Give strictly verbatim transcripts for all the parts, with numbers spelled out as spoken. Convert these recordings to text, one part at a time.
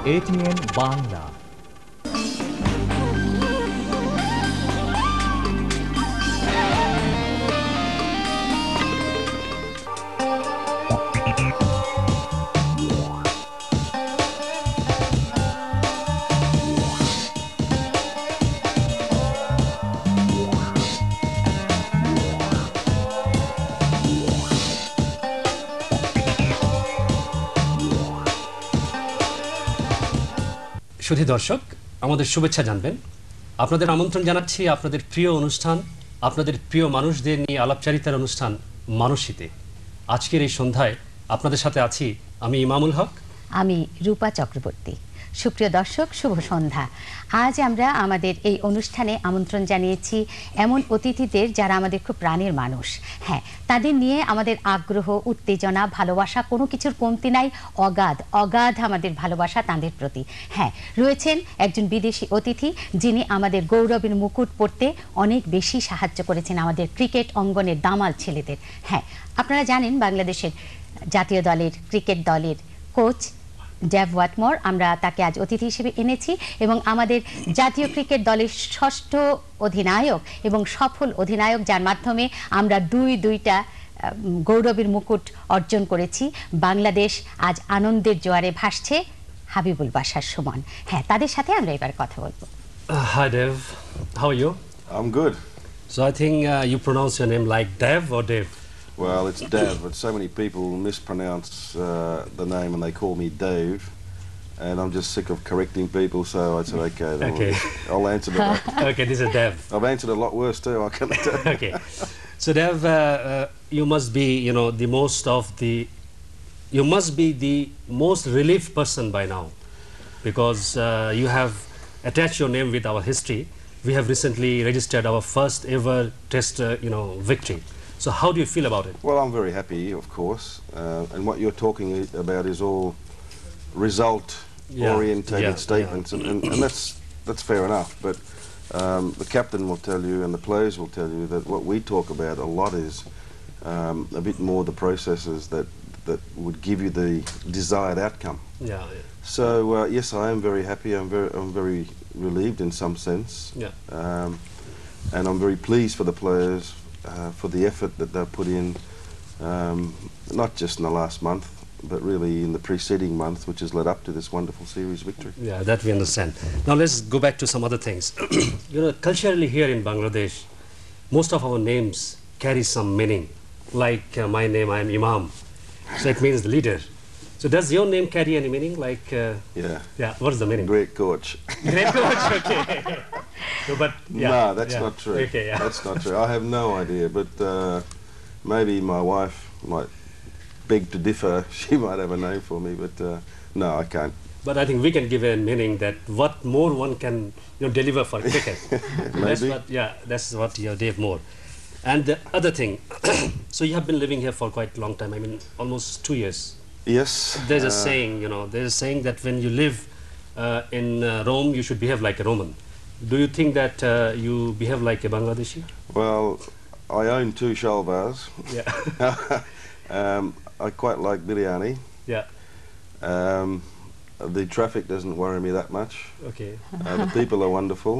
A T N Bangla। সুধী দর্শক, আমাদের শুভেচ্ছা জানবেন। আপনাদের আমন্ত্রণ জানাচ্ছি আপনাদের প্রিয় অনুষ্ঠান, আপনাদের প্রিয় মানুষদের নিয়ে আলাপচারিতার অনুষ্ঠান মানসীতে। আজকের এই সন্ধ্যায় আপনাদের সাথে আছি আমি ইমামুল হক, আমি রূপা চক্রবর্তী। সুপ্রিয় দর্শক, শুভ সন্ধ্যা। আজ আমরা আমাদের এই অনুষ্ঠানে আমন্ত্রণ জানিয়েছি এমন অতিথিদের যারা আমাদের খুব প্রাণের মানুষ। হ্যাঁ, তাদের নিয়ে আমাদের আগ্রহ, উত্তেজনা, ভালোবাসা কোনো কিছুর কমতি নাই। অগাধ অগাধ আমাদের ভালোবাসা তাদের প্রতি। হ্যাঁ, রয়েছেন একজন বিদেশি অতিথি যিনি আমাদের গৌরবের মুকুট পরতে অনেক বেশি সাহায্য করেছেন আমাদের ক্রিকেট অঙ্গনের দামাল ছেলেদের। হ্যাঁ, আপনারা জানেন বাংলাদেশের জাতীয় দলের ক্রিকেট দলের কোচ ডেভ ওয়াটমোর, আমরা তাকে আজ অতিথি হিসেবে এনেছি এবং আমাদের জাতীয় ক্রিকেট দলের ষষ্ঠ অধিনায়ক এবং সফল অধিনায়ক, যার মাধ্যমে আমরা দুই দুইটা গৌরবের মুকুট অর্জন করেছি। বাংলাদেশ আজ আনন্দের জোয়ারে ভাসছে। হাবিবুল, বাশার, সুমন, হ্যাঁ, তাদের সাথে আমরা এবার কথা বলবো। Hi Dev, how are you? I'm good. So I think uh, you pronounce your name like Dev or Dev? Well, it's Dev, but so many people mispronounce uh, the name and they call me Dave, and I'm just sick of correcting people, so I said, okay, then Okay. I'll, I'll answer to that. Okay, this is Dev. I've answered a lot worse too, I can tell you. Okay, so Dev, uh, uh, you must be, you know, the most of the, you must be the most relieved person by now, because uh, you have attached your name with our history. We have recently registered our first ever test, uh, you know, victory. So how do you feel about it? Well, I'm very happy, of course, uh, and what you're talking about is all result-orientated Yeah, yeah, statements, yeah. And, and, and that's that's fair enough. But um, the captain will tell you, and the players will tell you that what we talk about a lot is um, a bit more the processes that that would give you the desired outcome. Yeah, yeah. So uh, yes, I am very happy. I'm very I'm very relieved in some sense. Yeah. Um, and I'm very pleased for the players. Uh, for the effort that they've put in, um, not just in the last month, but really in the preceding month, which has led up to this wonderful series victory. Yeah, that we understand. Now let's go back to some other things. You know, culturally here in Bangladesh, most of our names carry some meaning. Like uh, my name, I am Imam, so it means leader. So does your name carry any meaning? Like, uh, Yeah. yeah, what's the meaning? Great coach. Great coach, okay. No, but yeah, no, that's yeah. not true. Okay, yeah. That's not true. I have no idea, but uh, maybe my wife might beg to differ. She might have a name for me, but uh, no, I can't. But I think we can give a meaning that what more one can, you know, deliver for cricket. That's Maybe. what, yeah, that's what you're Dave Moore. And the other thing, so you have been living here for quite a long time. I mean, almost two years. Yes. There's a uh, saying, you know, there's a saying that when you live uh, in uh, Rome, you should behave like a Roman. Do you think that uh, you behave like a Bangladeshi? Well, I own two shalvars. Yeah. um, I quite like biryani. Yeah. Um, the traffic doesn't worry me that much. Okay. Uh, the people are wonderful.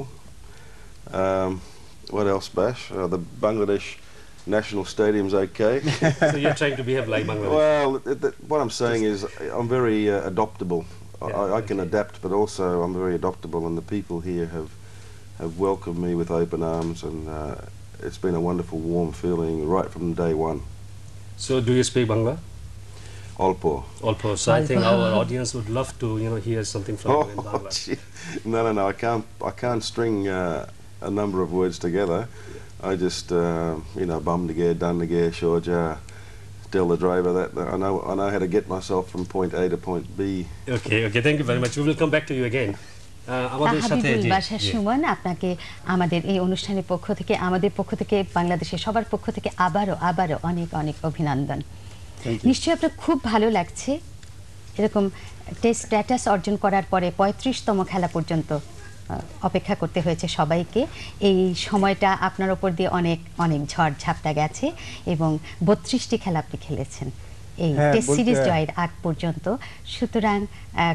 Um, what else, Bash? Uh, the Bangladesh National Stadium's okay. So you're trying to behave like Bangladesh? Well, th th what I'm saying is I'm very uh, adoptable. I, Yeah, I, I can okay. adapt, but also I'm very adoptable, and the people here have have welcomed me with open arms, and uh, it's been a wonderful, warm feeling right from day one. So do you speak Bangla? Olpo. Olpo. So I think our audience would love to, you know, hear something from you in Oh, Bangla. gee. No, no, no. I can't. I can't string uh, a number of words together. I just, uh, you know, bum together, done together, shoja. Tell the driver that I know. I know how to get myself from point A to point B. Okay, okay. Thank you very much. We will come back to you again. আমাদের সাথে হাবিবুল, বাশার, সুমন, আপনাকে আমাদের এই অনুষ্ঠানের পক্ষ থেকে, আমাদের পক্ষ থেকে, বাংলাদেশের সবার পক্ষ থেকে আবারও আবারও অনেক অনেক অভিনন্দন। নিশ্চয়ই আপনার খুব ভালো লাগছে এরকম টেস্ট স্ট্যাটাস অর্জন করার পরে পঁয়ত্রিশতম খেলা পর্যন্ত অপেক্ষা করতে হয়েছে সবাইকে। এই সময়টা আপনার উপর দিয়ে অনেক অনেক ঝড় ঝাপটা গেছে এবং বত্রিশটি খেলা আপনি খেলেছেন এই টেস্ট সিরিজ জয়ের আগ পর্যন্ত। সুতরাং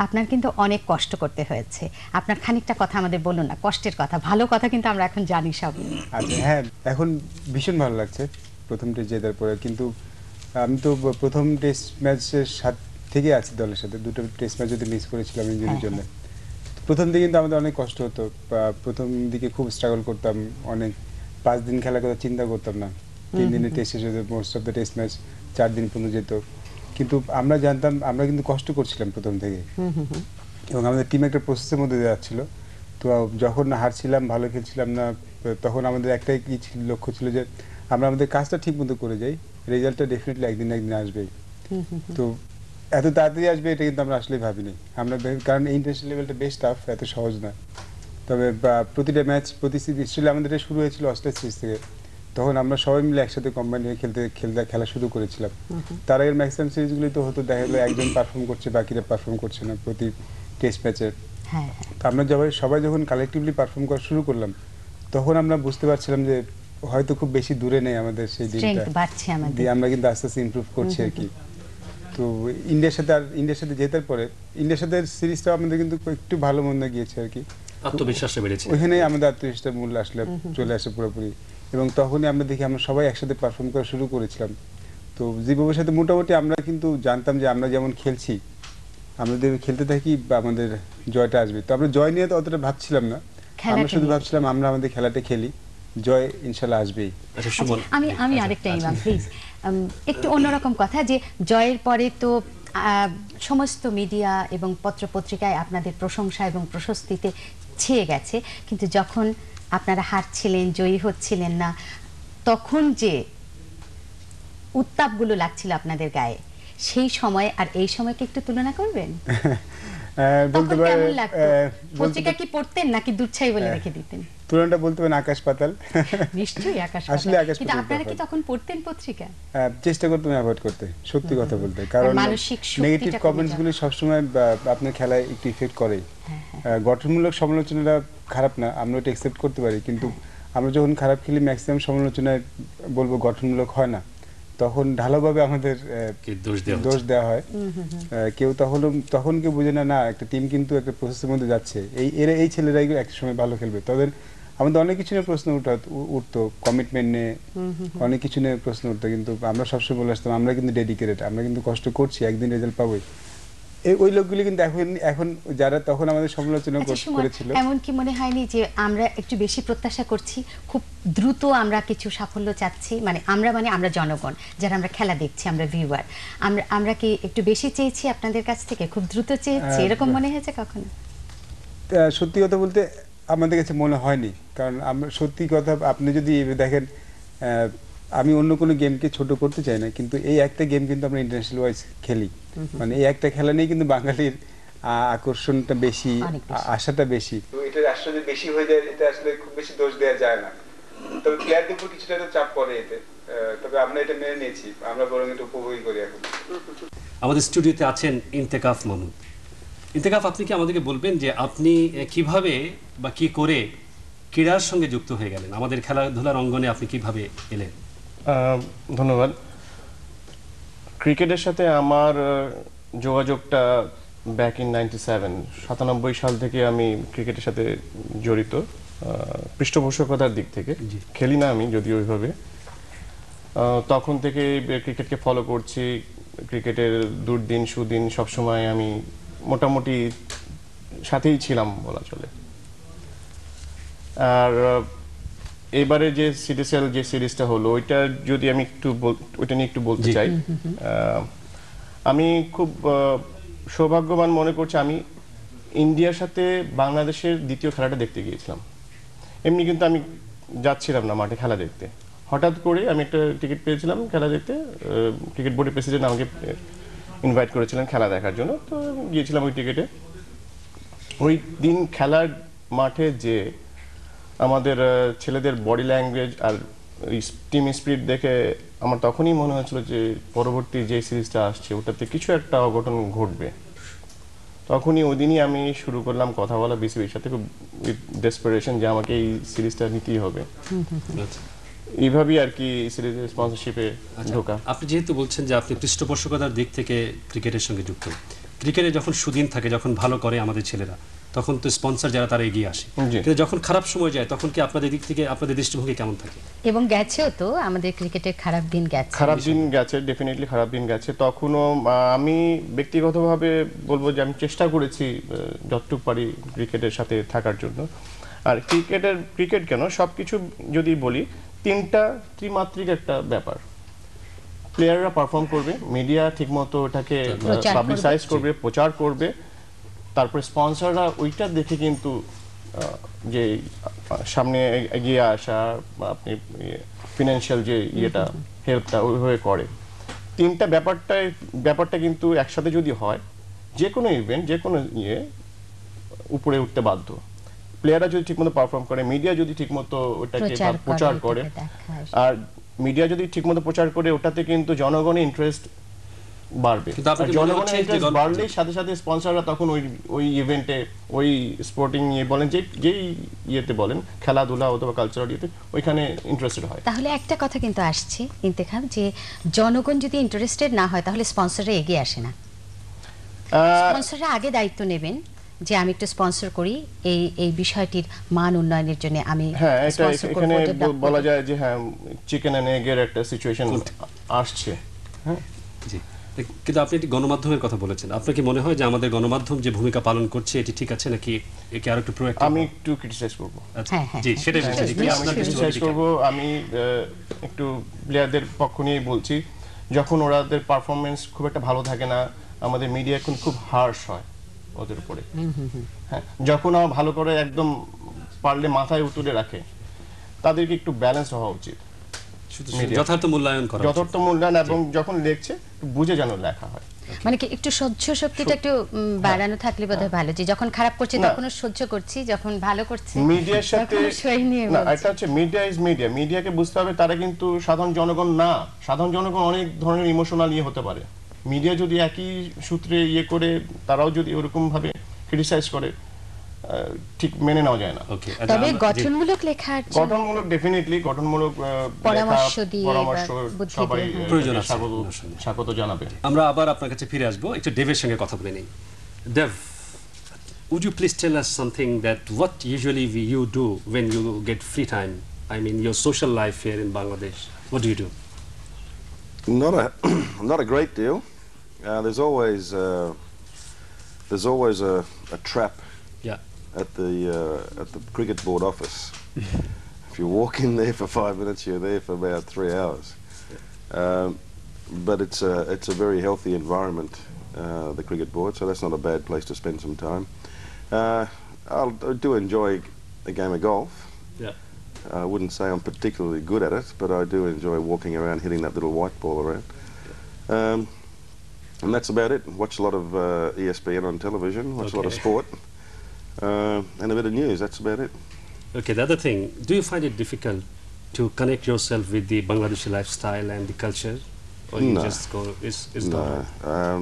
আপনার কিন্তু অনেক কষ্ট করতে হয়েছে, আপনার খানিকটা কথা আমাদের বলুন না, কষ্টের কথা, ভালো কথা কিন্তু আমরা এখন জানি সব। আচ্ছা হ্যাঁ, এখন ভীষণ ভালো লাগছে প্রথম টেস্ট জেতার পরে। কিন্তু আমি তো প্রথম টেস্ট ম্যাচের সাত থেকে আছি দলের সাথে, দুটো টেস্ট ম্যাচ যদি মিস করেছিলাম ইনজুরির জন্য। প্রথম দিকে কিন্তু আমাদের অনেক কষ্ট হতো, প্রথম দিকে খুব স্ট্রাগল করতাম, অনেক পাঁচ দিন খেলার কথা চিন্তা করতাম না, তিন দিনের টেস্ট শেষ হতো, most of the test match চার দিন পর্যন্ত যেত। কিন্তু আমরা জানতাম আমরা কিন্তু কষ্ট করছিলাম প্রথম থেকে, এবং আমাদের টিম একটা প্রসেসের মধ্যে যাচ্ছিল। তো যখন হারছিলাম, ভালো খেলছিলাম না, তখন আমাদের একটাই কি লক্ষ্য ছিল যে আমরা আমাদের কাজটা ঠিক মতো করে যাই, রেজাল্টটা ডেফিনেটলি একদিন না একদিন আসবেই। তো এত তাড়াতাড়ি আসবে এটা কিন্তু আমরা আসলেই ভাবিনি আমরা, কারণ ইন্টারন্যাশনাল লেভেলটা বেশ টাফ, এত সহজ না। তবে প্রতিটা ম্যাচ প্রতি সিরিজ আমাদের এটা শুরু হয়েছিল অস্ট্রেলিয়া সিরিজ থেকে, তখন আমরা সবাই মিলে একসাথে কম্বাইন হয়ে খেলতে খেলতে খেলা শুরু করেছিলাম। তার আগের ম্যাক্সিমাম সিরিজগুলি তো হতো দেখা গেলো একজন পারফর্ম করছে, বাকিরা পারফর্ম করছে না প্রতি টেস্ট ম্যাচে। আমরা সবাই সবাই যখন কালেকটিভলি পারফর্ম করা শুরু করলাম, তখন আমরা বুঝতে পারছিলাম যে হয়তো খুব বেশি দূরে নেই আমাদের সেই দিনটা, দিয়ে আমরা কিন্তু আস্তে আস্তে ইমপ্রুভ করছি আর কি। তো ইন্ডিয়ার সাথে আর ইন্ডিয়ার সাথে জেতার পরে ইন্ডিয়ার সাথে সিরিজটা আমাদের কিন্তু একটু ভালো মন্দ গিয়েছে আর কি, আত্মবিশ্বাসটা বেড়েছে, ওইখানেই আমাদের আত্মবিশ্বাসটা মূল্য আসলে চলে আসে পুরোপুরি। এবং তখনই আমরা দেখি আমরা সবাই একসাথে পারফর্ম করা শুরু করেছিলাম। তো জিম্বাবুয়ের সাথে মোটামুটি আমরা কিন্তু জানতাম যে আমরা যেমন খেলছি, আমরা যদি খেলতে থাকি আমাদের জয়টা আসবে। তো আমরা জয় নিয়ে তো অতটা ভাবছিলাম না, আমরা শুধু ভাবছিলাম আমরা আমাদের খেলাটা খেলি, জয় ইনশাল্লাহ আসবেই। আমি আমি আরেকটা ইমাম প্লিজ, একটু অন্যরকম কথা, যে জয়ের পরে তো সমস্ত মিডিয়া এবং পত্রপত্রিকায় আপনাদের প্রশংসা এবং প্রশস্তিতে ছেয়ে গেছে, কিন্তু যখন আপনারা হারছিলেন, জয়ী হচ্ছিলেন না, তখন যে উত্তাপগুলো লাগছিল আপনাদের গায়ে, সেই সময় আর এই সময়কে একটু তুলনা করবেন? বলতে পারেন পত্রিকা কি পড়তেন নাকি দুচ্ছাই বলে রেখে দিতেন? তুলনাটা বলতে পারেন আকাশ পাতাল। নিশ্চয়ই আকাশ পাতাল। আসলে আকাশ পাতাল। কিন্তু আপনারা কি তখন পড়তেন পত্রিকা? চেষ্টা করতাম অ্যাভয়েড করতে, সত্যি কথা বলতে, কারণ নেগেটিভ কমেন্টস গুলো সবসময় আপনার খেলায় একটু ইফেক্ট করে। গঠনমূলক সমালোচনাটা খারাপ না, আমরা ওটা অ্যাকসেপ্ট করতে পারি, কিন্তু আমরা যখন খারাপ খেলি ম্যাক্সিমাম সমালোচনায় বলবো গঠনমূলক হয় না, তখন ঢালাওভাবে আমাদের দোষ দেওয়া হয়। কেউ তখন তখন কেউ বুঝে না, না একটা টিম কিন্তু একটা প্রসেসের মধ্যে যাচ্ছে, এই এরা এই ছেলেরাই একটা সময় ভালো খেলবে। তাদের আমাদের অনেক কিছু নিয়ে প্রশ্ন উঠতো, কমিটমেন্ট নিয়ে অনেক কিছু নিয়ে প্রশ্ন উঠতো, কিন্তু আমরা সবসময় বলে আসতাম আমরা কিন্তু ডেডিকেটেড, আমরা কিন্তু কষ্ট করছি, একদিন রেজাল্ট পাবোই। ওই লোকগুলি কিন্তু এখন এখন যারা তখন আমাদের সমালোচনা করেছিল, এমন কি মনে হয়নি যে আমরা একটু বেশি প্রত্যাশা করছি, খুব দ্রুত আমরা কিছু সাফল্য চাচ্ছি, মানে আমরা মানে আমরা জনগণ যারা আমরা খেলা দেখছি, আমরা ভিউয়ার, আমরা আমরা কি একটু বেশি চেয়েছি আপনাদের কাছ থেকে, খুব দ্রুত চেয়েছি, এরকম মনে হয়েছে কখনো? সত্যি কথা বলতে আমাদের কাছে মনে হয়নি, কারণ আমরা সত্যি কথা আপনি যদি দেখেন, আমি অন্য কোনো গেমকে ছোট করতে চাই না, কিন্তু এই একটা গেম কিন্তু আমরা ইন্টারন্যাশনাল ওয়াইজ খেলি, মানে এই একটা খেলা নিয়ে কিন্তু বাঙালির আকর্ষণটা বেশি, আশাটা বেশি। তো এটা আসলে বেশি হয়ে যায়, এটা আসলে খুব বেশি দোষ দেওয়া যায় না, তবে প্লেয়ারদের উপর কিছুটা তো চাপ পড়ে এতে, তবে আমরা এটা মেনে নিয়েছি, আমরা বরং এটা উপভোগই করি এখন। আমাদের স্টুডিওতে আছেন ইন্তেকাফ মাহমুদ। ইন্তেকাফ, আপনি কি আমাদেরকে বলবেন যে আপনি কিভাবে বা কি করে ক্রীড়ার সঙ্গে যুক্ত হয়ে গেলেন, আমাদের খেলাধুলার অঙ্গনে আপনি কিভাবে এলেন? ধন্যবাদ। ক্রিকেটের সাথে আমার যোগাযোগটা ব্যাক ইন নাইনটি সেভেন সাতানব্বই সাল থেকে আমি ক্রিকেটের সাথে জড়িত, পৃষ্ঠপোষকতার দিক থেকে, খেলি না আমি যদিও ওইভাবে, তখন থেকে ক্রিকেটকে ফলো করছি, ক্রিকেটের দুর্দিন সুদিন সবসময় আমি মোটামুটি সাথেই ছিলাম বলা চলে। আর এবারে যে সিডিসিএল যে সিরিজটা হলো, ওইটা যদি আমি একটু ওইটা নিয়ে একটু বলতে চাই, আমি খুব সৌভাগ্যবান মনে করছি, আমি ইন্ডিয়ার সাথে বাংলাদেশের দ্বিতীয় খেলাটা দেখতে গিয়েছিলাম। এমনি কিন্তু আমি যাচ্ছিলাম না মাঠে খেলা দেখতে, হঠাৎ করে আমি একটা টিকিট পেয়েছিলাম খেলা দেখতে, ক্রিকেট বোর্ডের প্রেসিডেন্ট আমাকে ইনভাইট করেছিলেন খেলা দেখার জন্য, তো গিয়েছিলাম ওই টিকিটে। ওই দিন খেলার মাঠে যে আমাদের ছেলেদের বডি ল্যাঙ্গুয়েজ আর টিম স্পিরিট দেখে আমার তখনই মনে হয়েছিল যে পরবর্তী যে সিরিজটা আসছে ওটাতে কিছু একটা অঘটন ঘটবে। তখনই ওই দিনই আমি শুরু করলাম কথা বলা বিসিবির সাথে, খুব উইথ ডেসপারেশন যে আমাকে এই সিরিজটা নিতেই হবে। এইভাবেই আর কি সিরিজের স্পন্সরশিপে ঢোকা। আপনি যেহেতু বলছেন যে আপনি পৃষ্ঠপোষকতার দিক থেকে ক্রিকেটের সঙ্গে যুক্ত, ক্রিকেটে যখন সুদিন থাকে, যখন ভালো করে আমাদের ছেলেরা, তখন তো স্পন্সর যারা তারা এগিয়ে আসে, জি। কিন্তু যখন খারাপ সময় যায় তখন কি আপনাদের দিক থেকে আপনাদের দৃষ্টিভঙ্গি কেমন থাকে? এবং গেছেও তো আমাদের ক্রিকেটের খারাপ দিন গেছে। খারাপ দিন গেছে, ডেফিনেটলি খারাপ দিন গেছে। তখনও আহ, আমি ব্যক্তিগতভাবে বলবো যে আমি চেষ্টা করেছি আহ, যতটুকু পারি ক্রিকেটের সাথে থাকার জন্য। আর ক্রিকেটের ক্রিকেট কেন সব কিছু যদি বলি, তিনটা ত্রিমাত্রিক একটা ব্যাপার। প্লেয়াররা পারফর্ম করবে, মিডিয়া ঠিকমতো ওটাকে প্রচার পাবলিসাইজ করবে, প্রচার করবে, তারপরে স্পন্সররা ওইটা দেখে কিন্তু আহ, যে আহ, সামনে এগিয়ে আসা বা আপনি ফিনান্সিয়াল যে ইয়েটা হেল্পটা ওইভাবে করে। তিনটা ব্যাপারটাই ব্যাপারটা কিন্তু একসাথে যদি হয়, যে কোনো ইভেন্ট, যে কোনো ইয়ে উপরে উঠতে বাধ্য। প্লেয়াররা যদি ঠিকমতো পারফর্ম করে, মিডিয়া যদি ঠিকমতো ওটাকে প্রচার করে, প্রচার করে, এটাকে দেখায়। আর মিডিয়া যদি ঠিকমতো প্রচার করে, ওটাতে কিন্তু জনগণের ইন্টারেস্ট বাড়বে। কিন্তু আপনার আর কি মনে জনগণের হচ্ছে যে ইন্টারেস্ট গণ- বাড়লেই সাথে সাথে স্পন্সররা তখন ওই ওই ইভেন্টে, ওই স্পোর্টিং ইয়ে বলেন, যে যেই ইয়েতে বলেন, খেলাধুলা অথবা কালচারাল ইয়েতে, ওইখানে ইন্টারেস্টেড হয়। তাহলে একটা কথা কিন্তু আসছে ইন্তেখাব, যে জনগণ যদি ইন্টারেস্টেড না হয় তাহলে স্পন্সররা এগিয়ে আসে না। আহ, স্পন্সররা আগে দায়িত্ব নেবেন যে আমি একটু স্পন্সর করি, এই এই বিষয়টির মান উন্নয়নের জন্য আমি হ্যাঁ, এটা স্পন্সর করব, এখানে develop বলা করব। যায় যে হ্যাঁ, চিকেন এন্ড এগের একটা সিচুয়েশন আসছে। হ্যাঁ, জি, কিন্তু আপনি একটি গণমাধ্যমের কথা বলেছেন, আপনার কি মনে হয় যে আমাদের গণমাধ্যম যে ভূমিকা পালন করছে এটি ঠিক আছে, নাকি একে আরো একটু প্রোঅ্যাক্টিভ? আমি একটু ক্রিটিসাইজ করব। হ্যাঁ, হ্যাঁ, জি, হ্যাঁ, সেটাই নিশ্চয়ই, বলছি, নিশ্চয়ই। আমি আপনার ক্রিটিসাইজ দৃষ্টিভঙ্গি করব। আমি আহ, একটু প্লেয়ারদের পক্ষ নিয়ে বলছি, যখন ওরাদের পারফরমেন্স খুব একটা ভালো থাকে না, আমাদের মিডিয়া এখন খুব হার্শ হয় ওদের উপরে। হ্যাঁ, যখন আমার ভালো করে একদম পারলে মাথায় উতুলে রাখে, তাদেরকে একটু ব্যালেন্স হওয়া উচিত, media। যথার্থ মূল্যায়ন করা উচিত। যথার্থ মূল্যায়ন, এবং যখন লেখছে একটু বুঝে যেন লেখা হয়। মানে কি একটু সহ্য শক্তিটা একটু উম, বাড়ানো থাকলে বোধহয় ভালো, যে যখন খারাপ করছে না। তখনও সহ্য করছি, যখন ভালো করছে মিডিয়ার সাথে তখনও সই নিয়ে না, বলছি। এটা হচ্ছে মিডিয়া ইজ মিডিয়া। মিডিয়াকে বুঝতে হবে তারা কিন্তু সাধারণ জনগণ না। সাধারণ জনগণ অনেক ধরনের ইমোশনাল ইয়ে হতে পারে। মিডিয়া যদি একই সূত্রে ইয়ে করে, তারাও যদি ওরকম ভাবে ক্রিটিসাইজ করে, আহ, ঠিক মেনে নেওয়া যায় না। ওকে, তবে গঠনমূলক লেখার জন্য গঠনমূলক, ডেফিনেটলি গঠনমূলক আহ, পরামর্শ লেখা, দিয়ে পরামর্শ বা বুদ্ধি সবাই দিয়ে, হ্যাঁ। আহ, প্রয়োজন আছে, স্বাগত আসলে। স্বাগত জানাবে। আমরা আবার আপনার কাছে ফিরে আসবো, একটু দেবের সঙ্গে কথা বলে নেই। দেব, would you please tell us something that what usually we, you do when you get free time? I mean, your social life here in Bangladesh. What do you do? Not a not a great deal. Uh, there's always uh, there's always a, a trap Yeah. at the uh, at the cricket board office. If you walk in there for five minutes, you're there for about three hours. Um, but it's a it's a very healthy environment, uh, the cricket board. So that's not a bad place to spend some time. Uh, I'll, I do enjoy a game of golf. Yeah. I wouldn't say I'm particularly good at it, but I do enjoy walking around, hitting that little white ball around. Um, and that's about it. Watch a lot of uh, E S P N on television, watch a lot of Okay. sport, uh, and a bit of news. That's about it. Okay, the other thing, do you find it difficult to connect yourself with the Bangladeshi lifestyle and the culture? Or you No. just go, it's, it's No, normal? um,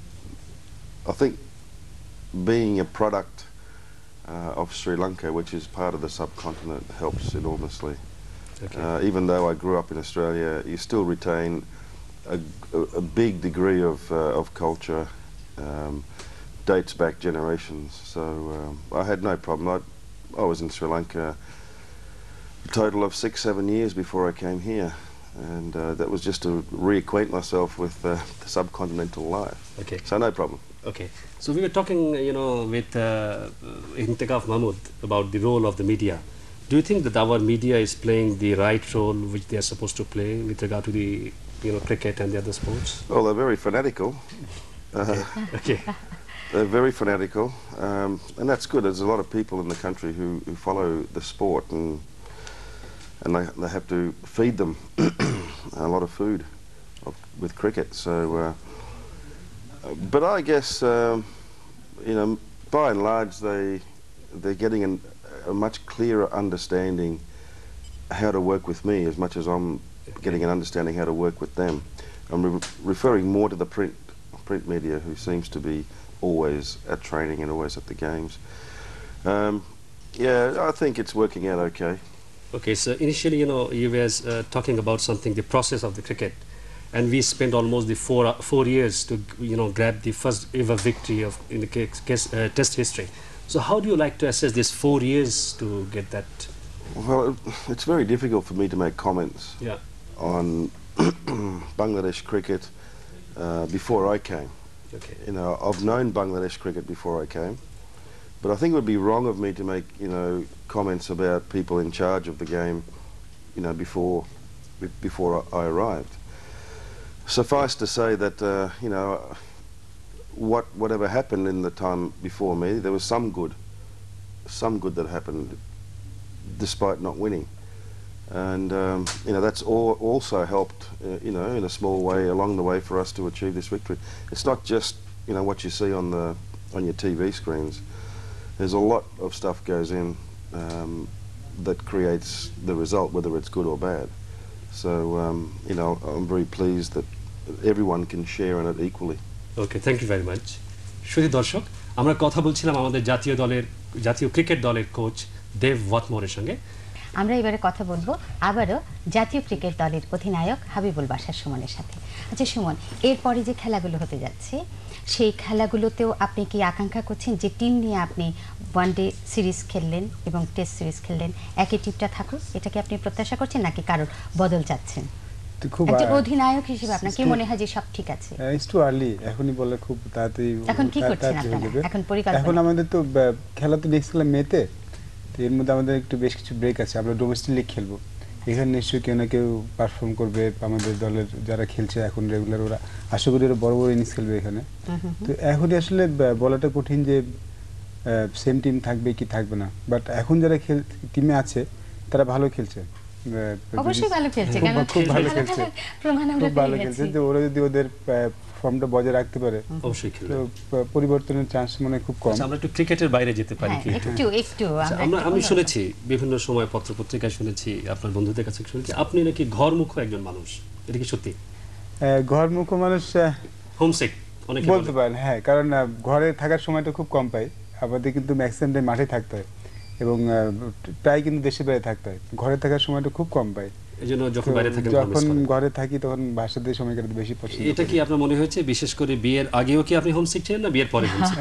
I think being a product uh, of Sri Lanka, which is part of the subcontinent, helps enormously. Okay. Uh, even though I grew up in Australia, you still retain a, a, a big degree of, uh, of culture, um, dates back generations. So um, I had no problem. I, I was in Sri Lanka a total of six, seven years before I came here. And uh, that was just to reacquaint myself with uh, the subcontinental life. Okay. So no problem. Okay, so we were talking, you know, with uh, Intekaf Mahmood about the role of the media. Do you think that our media is playing the right role which they are supposed to play with regard to the, you know, cricket and the other sports? Well, they're very fanatical. Uh, Okay. They're very fanatical, um, and that's good. There's a lot of people in the country who, who follow the sport, and and they, they have to feed them a lot of food of, with cricket. So, uh, but I guess um, you know, by and large, they they're getting an, a much clearer understanding how to work with me as much as I'm getting an understanding how to work with them. I'm re referring more to the print print media, who seems to be always at training and always at the games. Um, yeah, I think it's working out okay. Okay, so initially, you know, you were uh, talking about something, the process of the cricket, and we spent almost the four four years to you know grab the first ever victory of in the case, case, uh, test history. So how do you like to assess these four years to get that? Well, it's very difficult for me to make comments Yeah. on Bangladesh cricket uh, before I came. Okay. You know, I've known Bangladesh cricket before I came, but I think it would be wrong of me to make, you know, comments about people in charge of the game, you know, before be- before I arrived. Suffice to say that, uh, you know, what whatever happened in the time before me, there was some good, some good that happened, despite not winning. And um, you know, that's all also helped, uh, you know, in a small way along the way for us to achieve this victory. It's not just, you know, what you see on the on your T V screens. There's a lot of stuff goes in um, that creates the result, whether it's good or bad. So um, you know, I'm very pleased that everyone can share in it equally. Okay, thank you very much. শুধু দর্শক, আমরা কথা বলছিলাম আমাদের জাতীয় দলের জাতীয় cricket দলের কোচ দেব ওয়াটমোরের সঙ্গে। আমরা এবারে কথা বলবো আবারও জাতীয় ক্রিকেট দলের অধিনায়ক হাবিবুল বাশার সুমনের সাথে। আচ্ছা সুমন, এরপরে যে খেলাগুলো হতে যাচ্ছে সেই খেলাগুলোতেও আপনি কি আকাঙ্ক্ষা করছেন যে টিম নিয়ে আপনি ওয়ান ডে সিরিজ খেললেন এবং টেস্ট সিরিজ খেললেন, একই টিমটা থাকুক, এটা কি আপনি প্রত্যাশা করছেন নাকি কারোর বদল চাচ্ছেন? তো খুব একজন অধিনায়ক হিসেবে আপনার কি মনে হয় যে সব ঠিক আছে? ইটস টু আর্লি, এখনই বলে খুব তাড়াতাড়ি। এখন কি করছেন আপনারা? এখন পরিকল্পনা? এখন আমাদের তো আহ, খেলা তো নেক্সট খেলা মেতে, তো এর মধ্যে আমাদের একটু বেশ কিছু ব্রেক আছে। আমরা ডোমেস্টিক লিগ খেলবো, এখানে নিশ্চয়ই কেউ না কেউ পারফর্ম করবে আমাদের দলের যারা খেলছে এখন রেগুলার, ওরা আশা করি ওরা বড় বড় ইনিংস খেলবে এখানে। তো এখনই আসলে ব- বলাটা কঠিন যে সেম টিম থাকবে কি থাকবে না, বাট এখন যারা খেল টিমে আছে তারা ভালো খেলছে। আহ, অবশ্যই ভালো খেলছে, খুব- কারণ খুব ভালো ভালো খেলছে, খেলার প্রমাণ আমরা খুব ভালো পেয়ে খেলছে। গেছি। যে ওরা যদি ওদের ফর্মটা বজায় রাখতে পারে অবশ্যই খেলবে। তো প- পরিবর্তনের চান্স মনে হয় খুব কম। আচ্ছা, আমরা একটু ক্রিকেটের বাইরে যেতে পারি হ্যাঁ, কি? একটু একটু আচ্ছা, আমরা আমরা একটু আমি বলবো। শুনেছি বিভিন্ন সময় পত্র পত্রিকায় শুনেছি, আপনার বন্ধুদের কাছে শুনেছি আপনি নাকি ঘরমুখ একজন মানুষ, এটা কি সত্যি? আহ, ঘরমুখ মানুষ আহ, হোমসিক অনেকে বলতে বলে। পারেন, হ্যাঁ, কারণ আহ, ঘরে থাকার সময়টা খুব কম পাই। আমাদের কিন্তু ম্যাক্সিমাম টাইম মাঠে থাকতে হয় এবং আহ, প্রায় কিন্তু দেশে বাইরে থাকতে হয়। ঘরে থাকার সময়টা খুব কম পাই। এজন্য যখন তো বাইরে থাকেন ঘর miss যখন করেন। ঘরে থাকি তখন বাসার দিয়ে সময় কাটাতে বেশি পছন্দ এটা করি। কি আপনার মনে হয়েছে বিশেষ করে বিয়ের আগেও কি আপনি হোমসিক ছিলেন না বিয়ের পরে হোমসিক?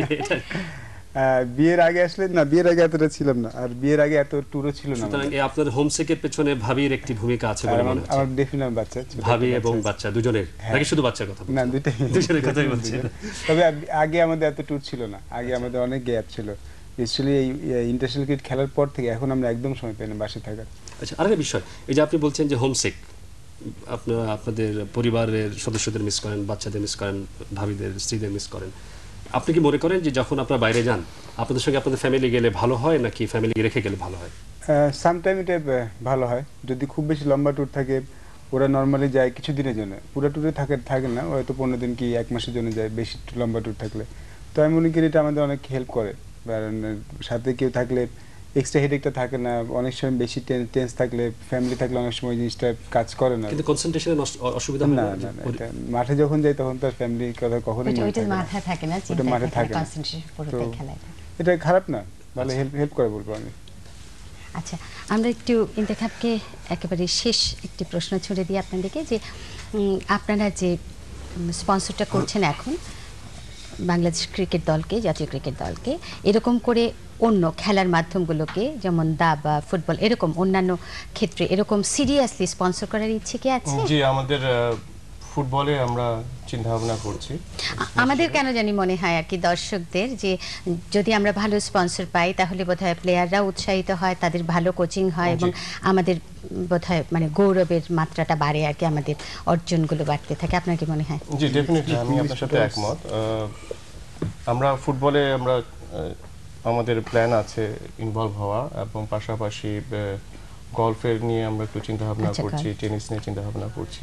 আহ, বিয়ের আগে আসলে না, বিয়ের আগে এতটা ছিলাম না, আর বিয়ের আগে এত ট্যুরও ছিল না সুতরাং আমাদের। এই আপনার হোমসিকের পেছনে ভাবির একটি ভূমিকা আছে আর বলে আমার মনে হচ্ছে। আমার ডেফিনেট বাচ্চা, ছোট ভাবি একটা এবং আছে। বাচ্চা দুজনের, হ্যাঁ। নাকি শুধু বাচ্চার কথা না, বলছেন? দুইটাই দুজনের কথাই বলছেন। তবে আগ- আগে আমাদের এত ট্যুর ছিল না, আগে আমাদের অনেক গ্যাপ ছিল। অ্যাকচুয়ালি এই ইন্টারন্যাশনাল ক্রিকেট খেলার পর থেকে এখন আমরা একদম সময় পাই না বাসে থাকার। আচ্ছা, আরেকটা বিষয়, এই যে আপনি বলছেন যে হোমসিক, আপনারা আপনাদের পরিবারের সদস্যদের মিস করেন, বাচ্চাদের মিস করেন, ভাবিদের স্ত্রীদের মিস করেন, আপনি কি মনে করেন যে যখন আপনারা বাইরে যান আপনাদের সঙ্গে আপনাদের ফ্যামিলি গেলে ভালো হয় নাকি ফ্যামিলি রেখে গেলে ভালো হয়? সামটাইম এটা আহ, ভালো হয়, যদি খুব বেশি লম্বা ট্যুর থাকে। ওরা নর্মালি যায় কিছু দিনের জন্য, পুরো ট্যুরে থাকে থাকে না, হয়তো পনেরো দিন কি এক মাসের জন্য যায় বেশি লম্বা ট্যুর থাকলে। তো আমি মনে করি এটা আমাদের অনেক হেল্প করে, কারণ আহ, সাথে কেউ থাকলে এক্সট্রা হেডেকটা থাকে না। অনেক সময় বেশি টেন্স থাকলে, ফ্যামিলি থাকলে অনেক সময় জিনিসটা কাজ করে না। কিন্তু কনসেন্ট্রেশনের অসুবিধা না হয় না না? না, এটা মাঠে যখন যাই তখন তার ফ্যামিলির কথা কখনোই ওইটা মনে ওইটা থাকে না। মাথায় থাকে না, ওটা চিন্তা মাথায় থাকে থাকে না, না। কনসেন্ট্রেশন পুরোটাই তো- খেলায়। এটা খারাপ না, ভালো হেল্প হেল্প করে বলবো আমি। আচ্ছা, আমরা একটু ইন্তেখাবকে একেবারে শেষ একটি প্রশ্ন ছুড়ে দিই আপনাদেরকে, যে উম, আপনারা যে স্পন্সরটা করছেন এখন বাংলাদেশ ক্রিকেট দলকে, জাতীয় ক্রিকেট দলকে, এরকম করে অন্য খেলার মাধ্যমগুলোকে যেমন দাবা, ফুটবল, এরকম অন্যান্য ক্ষেত্রে এরকম সিরিয়াসলি স্পন্সর করার ইচ্ছে কি আছে? জি, আমাদের আহ, ফুটবলে আমরা চিন্তা ভাবনা করছি। আ- আমাদের কেন জানি মনে হয় আর কি দর্শকদের, যে যদি আমরা ভালো স্পন্সর পাই তাহলে বোধহয় প্লেয়াররা উৎসাহিত হয়, তাদের ভালো কোচিং হয় এবং আমাদের বোধহয় মানে গৌরবের মাত্রাটা বাড়ে আর কি, আমাদের অর্জনগুলো বাড়তে থাকে। আপনার কি মনে হয়? জি, ডেফিনেটলি আমি আপনার সাথে একমত। আহ, আমরা ফুটবলে আমরা আহ, আমাদের প্ল্যান আছে ইনভলভ হওয়া, এবং পাশাপাশি আহ, গলফের নিয়ে আমরা একটু চিন্তা ভাবনা আচ্ছা, করছি, গলফ। টেনিস নিয়ে চিন্তা ভাবনা করছি।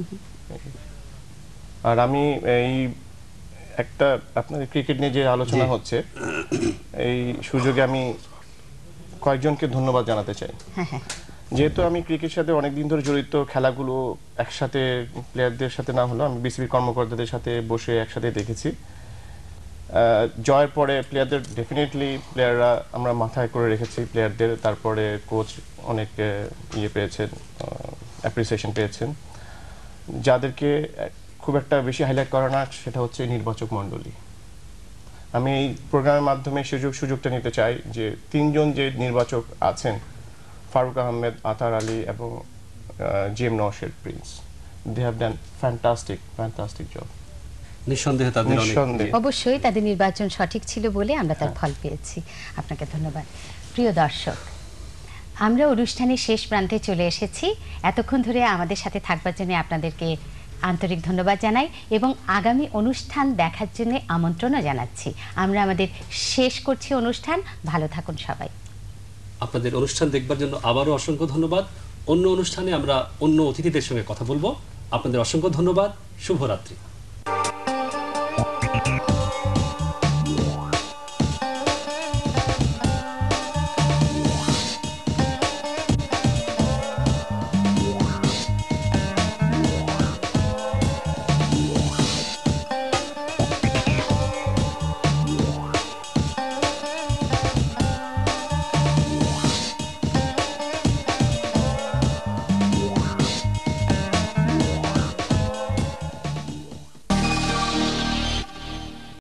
আর আমি এই একটা আপনাদের ক্রিকেট নিয়ে যে আলোচনা হচ্ছে, এই সুযোগে আমি কয়েকজনকে ধন্যবাদ জানাতে চাই। হ্যাঁ হ্যাঁ, যেহেতু আমি ক্রিকেটের সাথে অনেকদিন ধরে জড়িত, খেলাগুলো একসাথে প্লেয়ারদের সাথে না হলেও আমি বিসিবি কর্মকর্তাদের সাথে বসে একসাথে দেখেছি। আহ, জয়ের পরে প্লেয়ারদের ডেফিনেটলি প্লেয়াররা আমরা মাথায় করে রেখেছি প্লেয়ারদের, তারপরে কোচ অনেক আহ, ইয়ে পেয়েছেন, অ্যাপ্রিসিয়েশন পেয়েছেন। যাদেরকে খুব একটা বেশি হাইলাইট করে না সেটা হচ্ছে নির্বাচক মণ্ডলী। আমি এই প্রোগ্রামের মাধ্যমে সুযোগ সুযোগটা নিতে চাই যে তিনজন যে নির্বাচক আছেন, ফারুক আহমেদ, আতার আলী এবং G M Nowsher Prince, they have done fantastic fantastic job. নিঃসন্দেহে তাদের অনেক নিঃসন্দেহে অবশ্যই তাদের নির্বাচন সঠিক ছিল বলে আমরা তার ফল পেয়েছি। আপনাকে ধন্যবাদ। প্রিয় দর্শক, আমরা অনুষ্ঠানের শেষ প্রান্তে চলে এসেছি। এতক্ষণ ধরে আমাদের সাথে থাকবার জন্য আপনাদেরকে আন্তরিক ধন্যবাদ জানাই এবং আগামী অনুষ্ঠান দেখার জন্য আমন্ত্রণও জানাচ্ছি। আমরা আমাদের শেষ করছি অনুষ্ঠান। ভালো থাকুন সবাই। আপনাদের অনুষ্ঠান দেখবার জন্য আবারও অসংখ্য ধন্যবাদ। অন্য অনুষ্ঠানে আমরা অন্য অতিথিদের সঙ্গে কথা বলবো। আপনাদের অসংখ্য ধন্যবাদ। শুভরাত্রি।